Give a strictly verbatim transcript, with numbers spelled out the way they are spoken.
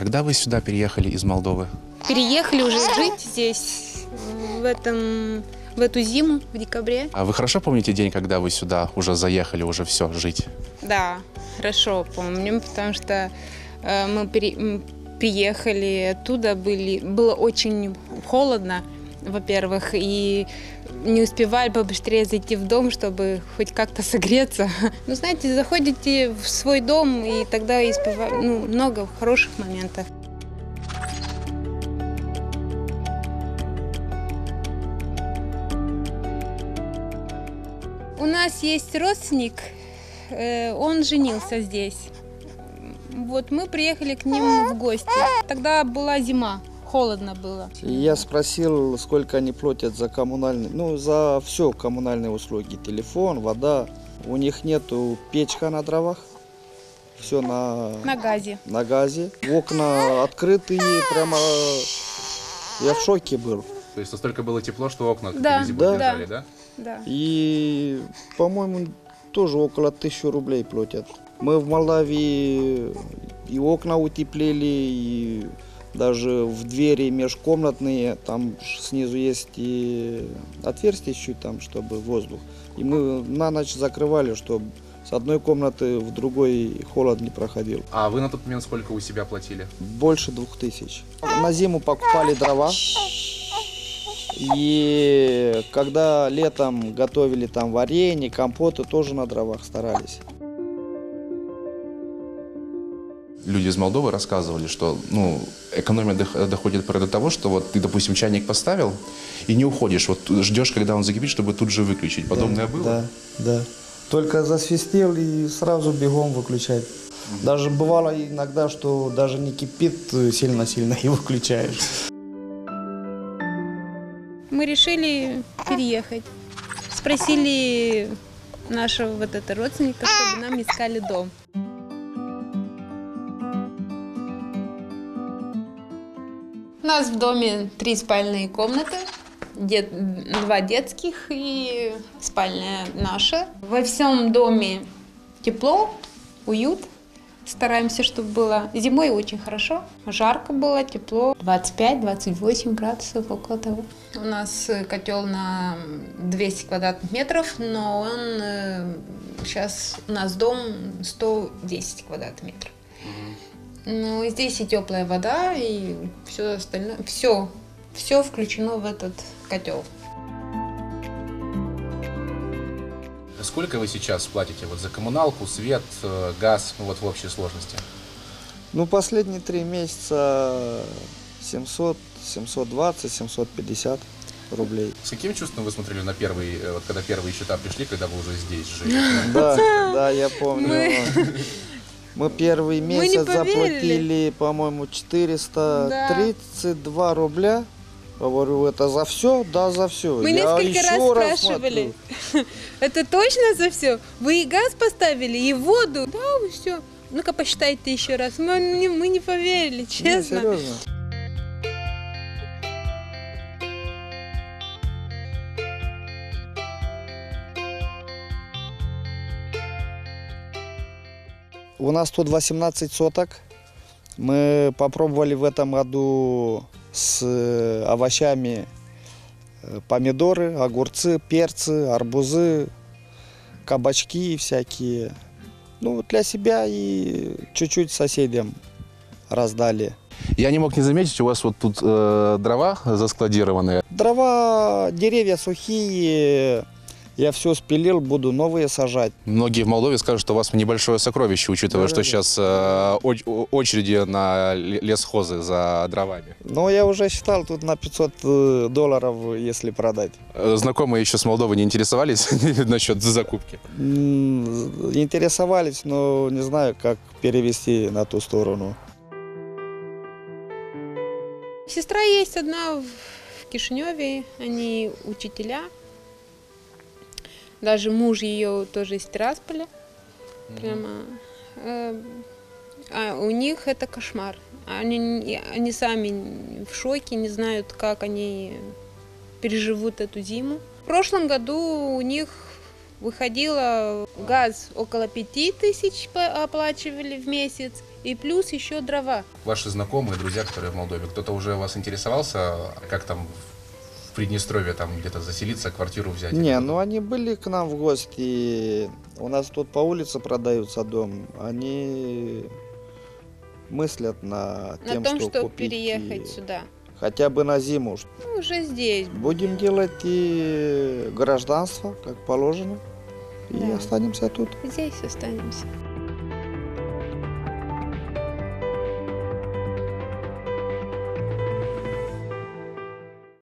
Когда вы сюда переехали из Молдовы? Переехали уже жить здесь в, этом, в эту зиму, в декабре. А вы хорошо помните день, когда вы сюда уже заехали, уже все, жить? Да, хорошо помню, потому что э, мы пере, приехали оттуда, были, было очень холодно, во-первых, и не успевали побыстрее зайти в дом, чтобы хоть как-то согреться. Ну, знаете, заходите в свой дом, и тогда испыва... ну, много хороших моментов. У нас есть родственник, он женился здесь. Вот мы приехали к ним в гости. Тогда была зима, холодно было. Я спросил, сколько они платят за коммунальные, ну, за все коммунальные услуги. Телефон, вода. У них нету печка на дровах. Все на, на газе. На газе. Окна открытые, прямо я в шоке был. То есть настолько было тепло, что окна да, зимой да, держали, да? Да. И, по-моему, тоже около тысячи рублей платят. Мы в Молдавии и окна утеплили, и даже в двери межкомнатные, там снизу есть и отверстие чуть там, чтобы воздух. И мы на ночь закрывали, чтобы с одной комнаты в другой холод не проходил. А вы на тот момент сколько у себя платили? Больше двух тысяч. На зиму покупали дрова. И когда летом готовили там варенье, компоты, тоже на дровах старались. Люди из Молдовы рассказывали, что ну, экономия доходит до того, что вот ты, допустим, чайник поставил и не уходишь, вот ждешь, когда он закипит, чтобы тут же выключить. Подобное да, было? Да, да. Только засвистел и сразу бегом выключать. Mm-hmm. Даже бывало иногда, что даже не кипит сильно-сильно и выключаешь. Мы решили переехать. Спросили нашего вот этого родственника, чтобы нам искали дом. У нас в доме три спальные комнаты, дет, два детских и спальня наша. Во всем доме тепло, уют. Стараемся, чтобы было. Зимой очень хорошо, жарко было, тепло. двадцать пять — двадцать восемь градусов, около того. У нас котел на двести квадратных метров, но он сейчас у нас дом сто десять квадратных метров. Ну, здесь и теплая вода, и все остальное, все, все включено в этот котел. Сколько вы сейчас платите вот за коммуналку, свет, газ, ну, вот в общей сложности? Ну, последние три месяца семьсот, семьсот двадцать, семьсот пятьдесят рублей. С каким чувством вы смотрели на первые, вот когда первые счета пришли, когда вы уже здесь жили? Да, да, я помню. Мы первый месяц заплатили, по-моему, четыреста тридцать два рубля. Говорю, это за все? Да, за все. Мы я несколько раз спрашивали. Это точно за все? Вы и газ поставили, и воду? Да, все. Ну-ка посчитайте еще раз. Мы не, мы не поверили, честно. Не, серьезно. У нас тут восемнадцать соток. Мы попробовали в этом году с овощами помидоры, огурцы, перцы, арбузы, кабачки всякие. Ну, для себя и чуть-чуть соседям раздали. Я не мог не заметить, у вас вот тут э, дрова заскладированные. Дрова, деревья сухие. Я все спилил, буду новые сажать. Многие в Молдове скажут, что у вас небольшое сокровище, учитывая, да, что да, сейчас э, очереди на лесхозы за дровами. Ну, я уже считал, тут на пятьсот долларов, если продать. Знакомые еще с Молдовы не интересовались насчет закупки? Интересовались, но не знаю, как перевести на ту сторону. Сестра есть одна в Кишиневе, они учителя. Даже муж ее тоже из Тирасполя. Mm-hmm. Прямо. Э, а у них это кошмар. Они, они сами в шоке, не знают, как они переживут эту зиму. В прошлом году у них выходило газ около пяти тысяч по- оплачивали в месяц, и плюс еще дрова. Ваши знакомые, друзья, которые в Молдове, кто-то уже у вас интересовался, как там в Приднестровье там где-то заселиться, квартиру взять? Не, ну они были к нам в гости. У нас тут по улице продаются дом. Они мыслят на, На тем, том, что чтобы купить переехать и сюда. хотя бы на зиму. Ну, уже здесь. Будем делать и гражданство, как положено, и Да. останемся тут. Здесь останемся.